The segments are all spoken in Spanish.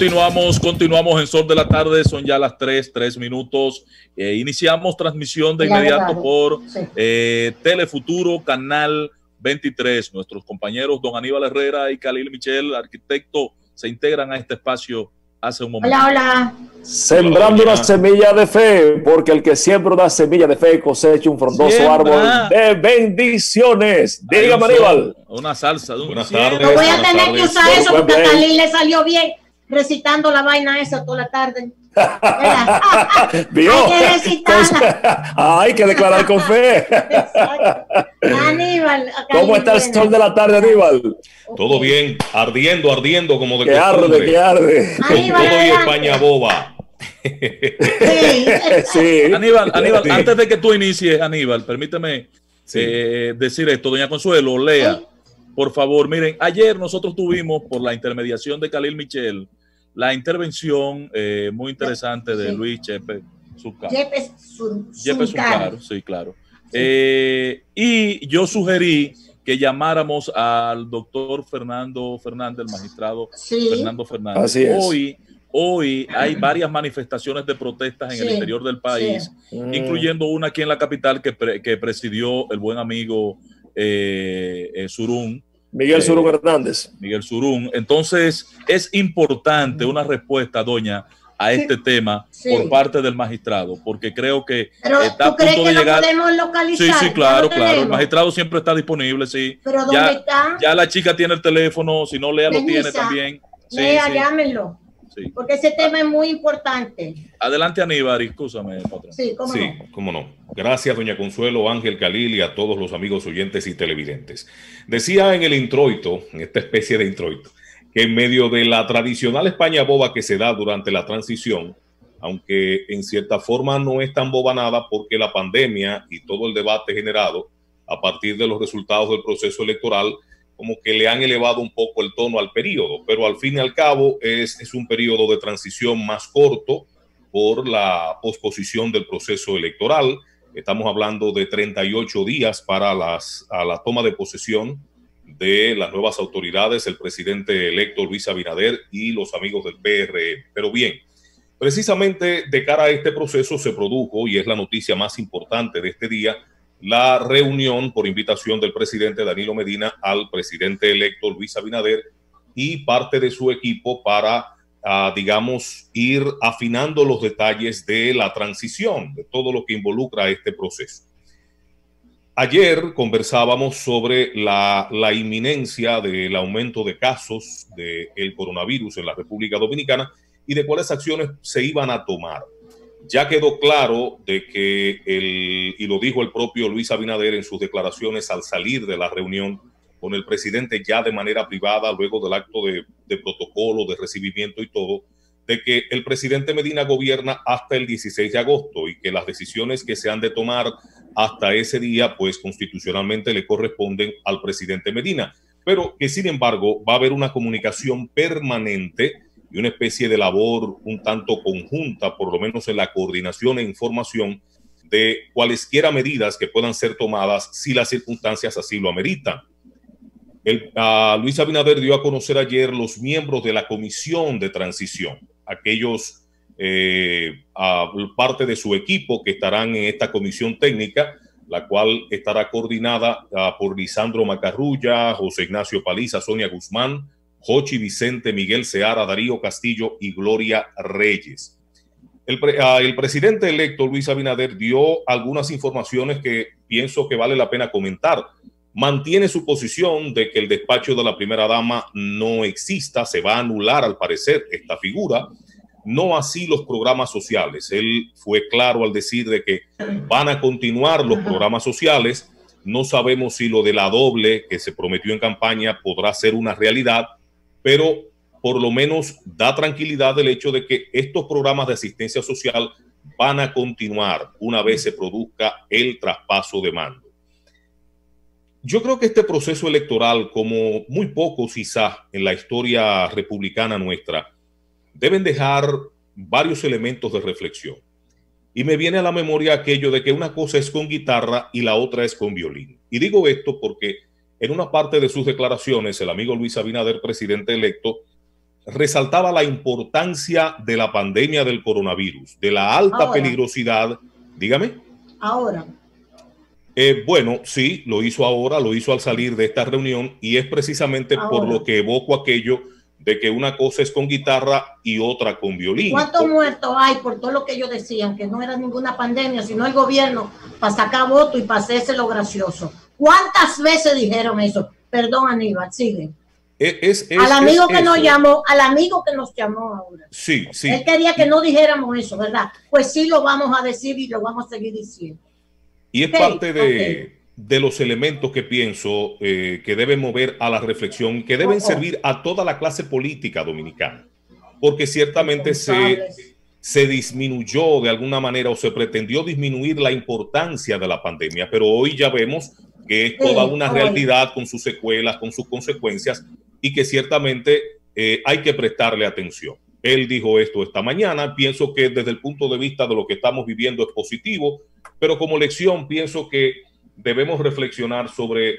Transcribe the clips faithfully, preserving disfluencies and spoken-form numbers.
Continuamos, continuamos en Sol de la Tarde, son ya las tres, tres minutos. Eh, iniciamos transmisión de inmediato por sí. eh, Telefuturo, Canal veintitrés. Nuestros compañeros Don Aníbal Herrera y Khalil Michel, arquitecto, se integran a este espacio hace un momento. Hola, hola. Sembrando una semilla de fe, porque el que siembra una semilla de fe cosecha un frondoso Siembra. árbol de bendiciones. Dígame, Aníbal. Una salsa. De un Buenas tardes. No voy a tener que usar eso porque a Khalil le salió bien recitando la vaina esa toda la tarde. ¿Vio? Hay que recitarla. Hay que declarar con fe. Aníbal. ¿Cómo está el sol de la tarde, Aníbal? Todo bien, ardiendo, ardiendo como de que arde, que arde. Con Aníbal, todo y España boba. Sí. Sí. Aníbal, Aníbal, sí. Antes de que tú inicies, Aníbal, permíteme sí. eh, decir esto, doña Consuelo, lea, ¿sí? Por favor. Miren, ayer nosotros tuvimos, por la intermediación de Khalil Michel, la intervención eh, muy interesante de sí. Luis Chepe Zucaro. Chepe Zucaro, sí, claro. Sí. Eh, y yo sugerí que llamáramos al doctor Fernando Fernández, el magistrado sí. Fernando Fernández. Así es. Hoy, hoy hay varias manifestaciones de protestas en sí. el interior del país, sí. incluyendo una aquí en la capital que, pre, que presidió el buen amigo eh, eh, Surún. Miguel Surún eh, Hernández. Miguel Surún. Entonces, es importante una respuesta, doña, a este sí, tema sí. por parte del magistrado, porque creo que Pero, está a punto de llegar. ¿Podemos localizar? Sí, sí, claro, claro. El magistrado siempre está disponible, sí. ¿Pero dónde ya, está? Ya la chica tiene el teléfono, si no, Lea lo tiene también. Sí, Lea, sí. llámenlo. Sí. Porque ese tema es muy importante. Adelante, Aníbal, excúsame, patrón. Sí, cómo sí, no. cómo no. Gracias, doña Consuelo, Ángel, Khalil y a todos los amigos oyentes y televidentes. Decía en el introito, en esta especie de introito, que en medio de la tradicional España boba que se da durante la transición, aunque en cierta forma no es tan boba nada porque la pandemia y todo el debate generado a partir de los resultados del proceso electoral como que le han elevado un poco el tono al periodo, pero al fin y al cabo es, es un periodo de transición más corto por la posposición del proceso electoral. Estamos hablando de treinta y ocho días para las, a la toma de posesión de las nuevas autoridades, el presidente electo Luis Abinader y los amigos del P R M. Pero bien, precisamente de cara a este proceso se produjo, y es la noticia más importante de este día, la reunión por invitación del presidente Danilo Medina al presidente electo Luis Abinader y parte de su equipo para, uh, digamos, ir afinando los detalles de la transición, de todo lo que involucra este proceso. Ayer conversábamos sobre la, la inminencia del aumento de casos del coronavirus en la República Dominicana y de cuáles acciones se iban a tomar. Ya quedó claro de que, el, y lo dijo el propio Luis Abinader en sus declaraciones al salir de la reunión con el presidente ya de manera privada, luego del acto de, de protocolo, de recibimiento y todo, de que el presidente Medina gobierna hasta el dieciséis de agosto y que las decisiones que se han de tomar hasta ese día, pues constitucionalmente le corresponden al presidente Medina, pero que sin embargo va a haber una comunicación permanente y una especie de labor un tanto conjunta, por lo menos en la coordinación e información de cualesquiera medidas que puedan ser tomadas si las circunstancias así lo ameritan. El, uh, Luis Abinader dio a conocer ayer los miembros de la comisión de transición, aquellos eh, uh, parte de su equipo que estarán en esta comisión técnica, la cual estará coordinada uh, por Lisandro Macarrulla, José Ignacio Paliza, Sonia Guzmán, Jochi Vicente, Miguel Seara, Darío Castillo y Gloria Reyes. El, pre, uh, el presidente electo Luis Abinader dio algunas informaciones que pienso que vale la pena comentar. Mantiene su posición de que el despacho de la primera dama no exista, se va a anular al parecer esta figura, no así los programas sociales. Él fue claro al decir de que van a continuar los programas sociales. No sabemos si lo de la doble que se prometió en campaña podrá ser una realidad, pero por lo menos da tranquilidad el hecho de que estos programas de asistencia social van a continuar una vez se produzca el traspaso de mando. Yo creo que este proceso electoral, como muy pocos quizás en la historia republicana nuestra, deben dejar varios elementos de reflexión. Y me viene a la memoria aquello de que una cosa es con guitarra y la otra es con violín. Y digo esto porque en una parte de sus declaraciones, el amigo Luis Abinader, presidente electo, resaltaba la importancia de la pandemia del coronavirus, de la alta ahora. peligrosidad. Dígame. Ahora. Eh, bueno, sí, lo hizo ahora, lo hizo al salir de esta reunión y es precisamente ahora. por lo que evoco aquello de que una cosa es con guitarra y otra con violín. ¿Cuántos muertos hay por todo lo que ellos decían? Que no era ninguna pandemia, sino el gobierno para sacar votos y para hacerse lo gracioso. ¿Cuántas veces dijeron eso? Perdón, Aníbal, sigue. Es, es, es, al amigo es que eso. nos llamó, al amigo que nos llamó ahora. Sí, sí. Él quería que no dijéramos eso, ¿verdad? Pues sí lo vamos a decir y lo vamos a seguir diciendo. Y es okay, parte de, okay. de los elementos que pienso eh, que deben mover a la reflexión, que deben oh, oh. servir a toda la clase política dominicana, porque ciertamente se, se disminuyó de alguna manera o se pretendió disminuir la importancia de la pandemia, pero hoy ya vemos que es toda una sí, realidad con sus secuelas, con sus consecuencias y que ciertamente eh, hay que prestarle atención. Él dijo esto esta mañana, pienso que desde el punto de vista de lo que estamos viviendo es positivo, pero como lección pienso que debemos reflexionar sobre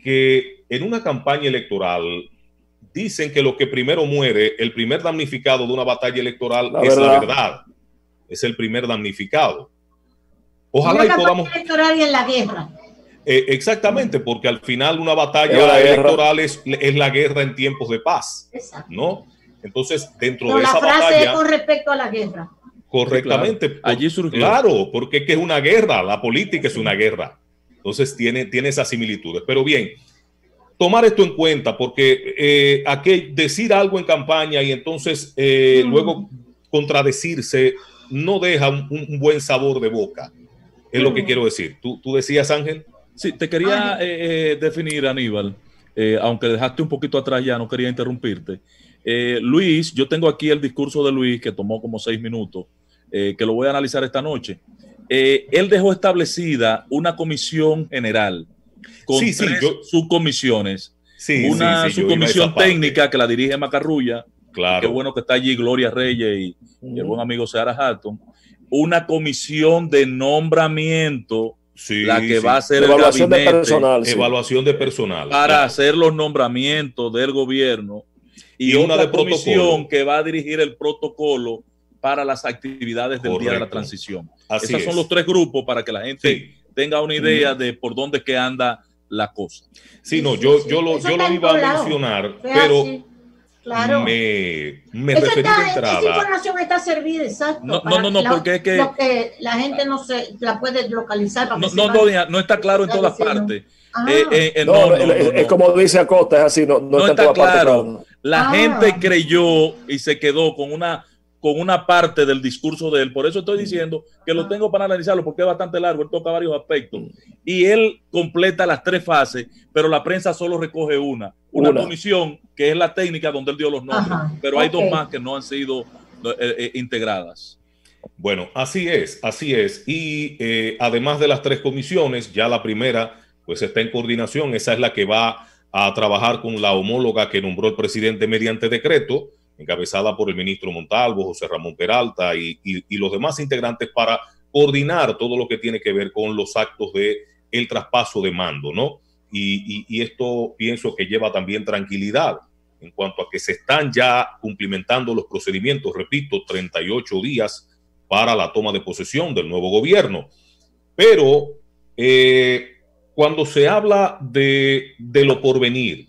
que en una campaña electoral dicen que lo que primero muere, el primer damnificado de una batalla electoral la es verdad. la verdad, es el primer damnificado. Ojalá y podamos... electoral y en la guerra. Eh, exactamente, porque al final una batalla electoral es, es la guerra en tiempos de paz, Exacto. ¿no? Entonces, dentro Pero de esa la frase batalla... es con respecto a la guerra. Correctamente. Sí, claro. Allí surgió. Claro, porque es que es una guerra, la política es una guerra. Entonces, tiene, tiene esas similitudes. Pero bien, tomar esto en cuenta, porque eh, aquel, decir algo en campaña y entonces eh, mm. luego contradecirse no deja un, un buen sabor de boca. Es mm. lo que quiero decir. ¿Tú, tú decías, Ángel? Sí, te quería eh, eh, definir, Aníbal, eh, aunque dejaste un poquito atrás ya, no quería interrumpirte. Eh, Luis, yo tengo aquí el discurso de Luis, que tomó como seis minutos, eh, que lo voy a analizar esta noche. Eh, él dejó establecida una comisión general con sí, sí, tres yo, subcomisiones. Sí, una sí, sí, subcomisión técnica que la dirige Macarrulla. Claro. Qué bueno que está allí Gloria Reyes y, uh-huh. y el buen amigo Seara Hatton. Una comisión de nombramiento. Sí, la que sí. va a hacer evaluación el gabinete, de personal, sí. evaluación de personal para claro. hacer los nombramientos del gobierno y, y una de comisión protocolo. que va a dirigir el protocolo para las actividades del Correcto. día de la transición. Así Esos es. son los tres grupos para que la gente sí. tenga una idea de por dónde que anda la cosa. Sí, no, yo, yo lo, yo lo iba a mencionar, pero sí. Claro. Me, me esa, referí está, de entrada. esa información está servida, exacto. No, no, no, no la, porque es que, lo que la gente no se la puede localizar. Para no, no, no, no está claro en todas partes. Eh, eh, eh, no, no, no, no, es no. como dice Acosta, es así, no, no, no está, está claro. Parte, la ah. gente creyó y se quedó con una con una parte del discurso de él. Por eso estoy diciendo que lo tengo para analizarlo, porque es bastante largo, él toca varios aspectos. Y él completa las tres fases, pero la prensa solo recoge una. Una, una. comisión, que es la técnica donde él dio los nombres, Ajá, pero hay okay. dos más que no han sido eh, eh, integradas. Bueno, así es, así es. Y eh, además de las tres comisiones, ya la primera pues está en coordinación, esa es la que va a trabajar con la homóloga que nombró el presidente mediante decreto, encabezada por el ministro Montalvo, José Ramón Peralta y, y, y los demás integrantes para coordinar todo lo que tiene que ver con los actos de el traspaso de mando, ¿no? Y, y, y esto pienso que lleva también tranquilidad en cuanto a que se están ya cumplimentando los procedimientos, repito, treinta y ocho días para la toma de posesión del nuevo gobierno. Pero eh, cuando se habla de, de lo porvenir,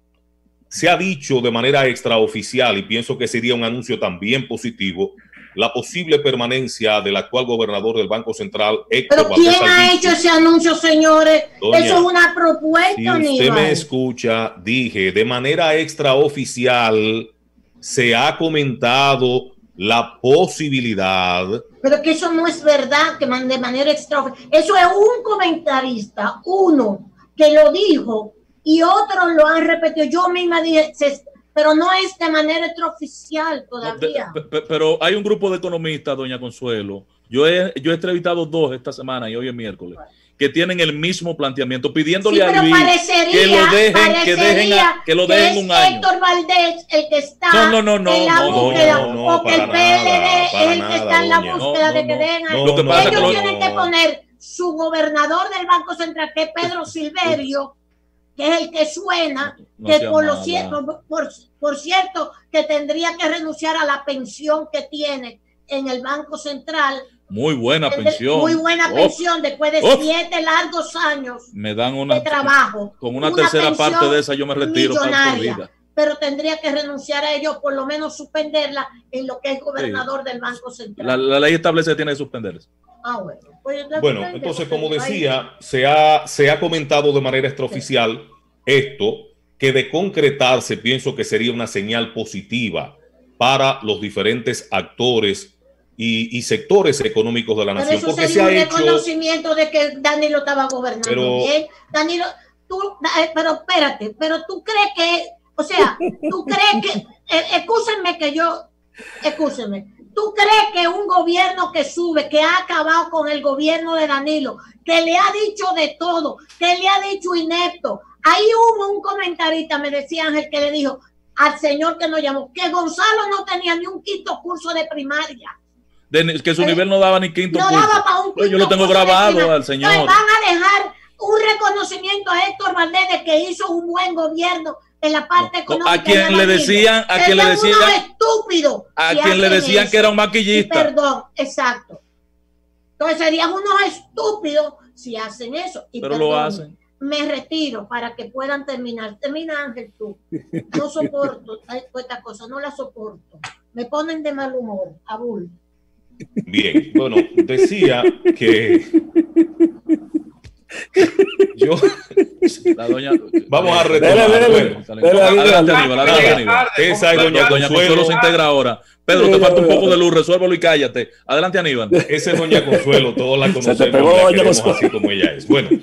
se ha dicho de manera extraoficial, y pienso que sería un anuncio también positivo, la posible permanencia del actual gobernador del Banco Central, Héctor ¿Pero Valdés quién ha Albizu. hecho ese anuncio, señores? Doña, eso es una propuesta, si usted Aníbal. me escucha, dije, de manera extraoficial se ha comentado la posibilidad. Pero que eso no es verdad, que de manera extraoficial. Eso es un comentarista, uno, que lo dijo, y otros lo han repetido. Yo misma dije, pero no es de manera extraoficial todavía. No, de, pero hay un grupo de economistas, doña Consuelo. Yo he, yo he entrevistado dos esta semana y hoy es miércoles, que tienen el mismo planteamiento, pidiéndole sí, a Luis que lo dejen, que dejen a, que lo dejen que un año. Héctor Valdés el que está no, no, no, no, en la no, búsqueda, no, no, porque el P L D es el que está en la búsqueda de que den a lo que pasa ellos que lo, tienen que poner su gobernador del Banco Central, que es Pedro Silverio, que es el que suena, no, no que por, lo cierto, por, por cierto, que tendría que renunciar a la pensión que tiene en el Banco Central. Muy buena pensión. Muy buena oh. pensión después de oh. siete largos años me dan una, de trabajo. Con una, una tercera parte de esa yo me retiro. Millonaria, pero tendría que renunciar a ello, por lo menos suspenderla en lo que es gobernador sí. del Banco Central. La, la ley establece que tiene que suspenderse. Ah, bueno. Pues bueno, entonces, como decía, se ha, se ha comentado de manera extraoficial sí. esto, que de concretarse pienso que sería una señal positiva para los diferentes actores y, y sectores económicos de la pero nación. Eso porque sería se un ha reconocimiento hecho... de que Danilo estaba gobernando pero... bien. Danilo, tú, pero espérate, pero tú crees que, o sea, tú crees que, eh, excúsenme que yo, excúsenme, tú crees que un gobierno que sube, que ha acabado con el gobierno de Danilo, que le ha dicho de todo, que le ha dicho inepto. Ahí hubo un comentarista, me decía Ángel, que le dijo al señor que nos llamó, que Gonzalo no tenía ni un quinto curso de primaria. De, que su eh, nivel no daba ni quinto no curso. Daba para un quinto yo lo tengo grabado al señor. Entonces van a dejar un reconocimiento a Héctor Valdés de que hizo un buen gobierno en la parte no, económica. A quien le decían, a quien le decían, estúpido a si quien le decían eso. Que era un maquillista. Y perdón, exacto. Entonces serían unos estúpidos si hacen eso. Y pero perdón, lo hacen. Me retiro para que puedan terminar. Termina, Ángel, tú. No soporto esta cosa, no la soporto. Me ponen de mal humor, Abul. Bien, bueno, decía que yo la doña, vamos a retomar. Adelante, Aníbal, adelante, Aníbal. Esa es doña Doña Consuelo se integra ahora. Pedro, te falta un poco de luz, resuélvelo y cállate. Adelante, Aníbal. Esa es doña Consuelo, todos la conocemos, la queremos así como ella es. Bueno,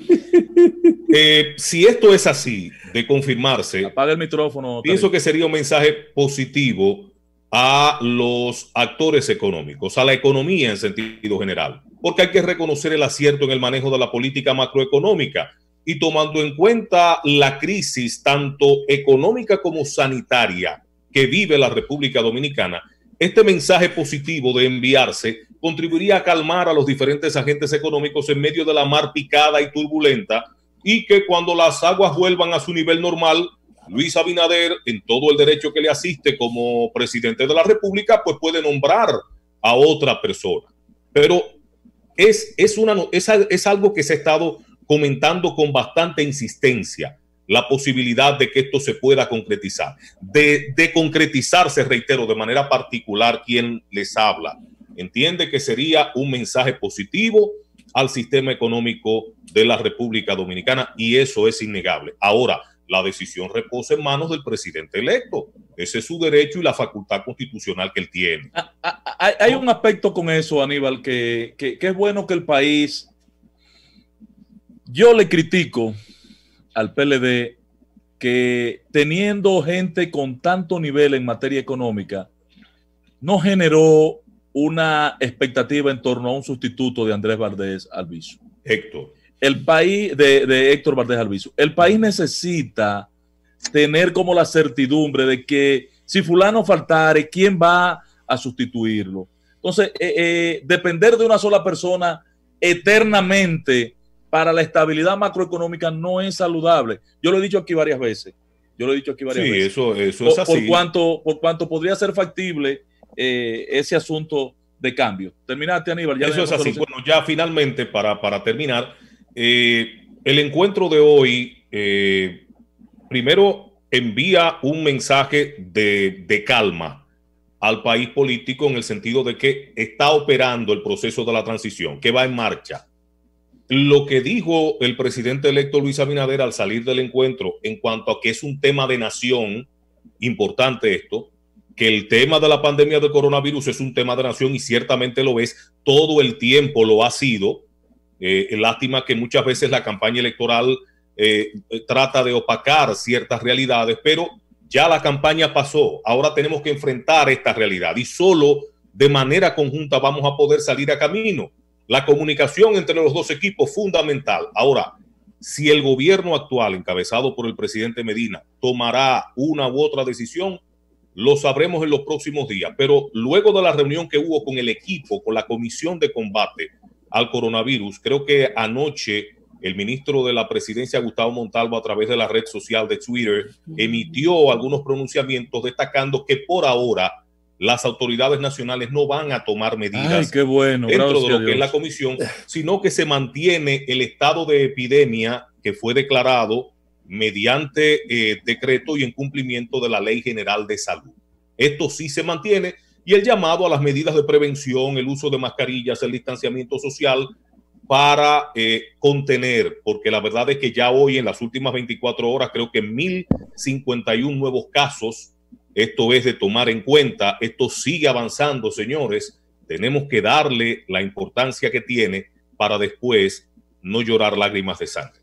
eh, si esto es así, de confirmarse, apaga el micrófono. Pienso también que sería un mensaje positivo a los actores económicos, a la economía en sentido general, porque hay que reconocer el acierto en el manejo de la política macroeconómica y tomando en cuenta la crisis tanto económica como sanitaria que vive la República Dominicana, este mensaje positivo de enviarse contribuiría a calmar a los diferentes agentes económicos en medio de la mar picada y turbulenta, y que cuando las aguas vuelvan a su nivel normal, Luis Abinader, en todo el derecho que le asiste como presidente de la República, pues puede nombrar a otra persona. Pero es, es, una, es, es algo que se ha estado comentando con bastante insistencia, la posibilidad de que esto se pueda concretizar. De, de concretizarse, reitero, de manera particular, quien les habla entiende que sería un mensaje positivo al sistema económico de la República Dominicana, y eso es innegable. Ahora, la decisión reposa en manos del presidente electo. Ese es su derecho y la facultad constitucional que él tiene. Hay, hay un aspecto con eso, Aníbal, que, que, que es bueno que el país... Yo le critico al P L D que teniendo gente con tanto nivel en materia económica, no generó una expectativa en torno a un sustituto de Andrés Valdés Albizu. Héctor. El país de, de Héctor Valdés Albizu. El país necesita tener como la certidumbre de que si fulano faltare, ¿quién va a sustituirlo? Entonces, eh, eh, depender de una sola persona eternamente para la estabilidad macroeconómica no es saludable. Yo lo he dicho aquí varias veces. Yo lo he dicho aquí varias sí, veces. Eso, eso es por, así. Por cuanto, por cuanto podría ser factible eh, ese asunto de cambio. Terminaste, Aníbal. Ya eso es así. Bueno, ya finalmente, para, para terminar, eh, el encuentro de hoy, eh, primero envía un mensaje de, de calma al país político en el sentido de que está operando el proceso de la transición, que va en marcha. Lo que dijo el presidente electo Luis Abinader al salir del encuentro en cuanto a que es un tema de nación, importante esto, que el tema de la pandemia del coronavirus es un tema de nación y ciertamente lo es, todo el tiempo lo ha sido. Eh, lástima que muchas veces la campaña electoral eh, trata de opacar ciertas realidades, pero ya la campaña pasó, ahora tenemos que enfrentar esta realidad y solo de manera conjunta vamos a poder salir a camino. La comunicación entre los dos equipos fundamental. Ahora, si el gobierno actual, encabezado por el presidente Medina, tomará una u otra decisión, lo sabremos en los próximos días. Pero luego de la reunión que hubo con el equipo, con la comisión de combate al coronavirus, creo que anoche el ministro de la presidencia, Gustavo Montalvo, a través de la red social de Twitter, emitió algunos pronunciamientos destacando que por ahora las autoridades nacionales no van a tomar medidas Ay, qué bueno, dentro de lo que es la comisión, sino que se mantiene el estado de epidemia que fue declarado mediante eh, decreto y en cumplimiento de la Ley General de Salud. Esto sí se mantiene, y el llamado a las medidas de prevención, el uso de mascarillas, el distanciamiento social para eh, contener, porque la verdad es que ya hoy en las últimas veinticuatro horas creo que mil cincuenta y uno nuevos casos. Esto es de tomar en cuenta, esto sigue avanzando, señores. Tenemos que darle la importancia que tiene para después no llorar lágrimas de sangre.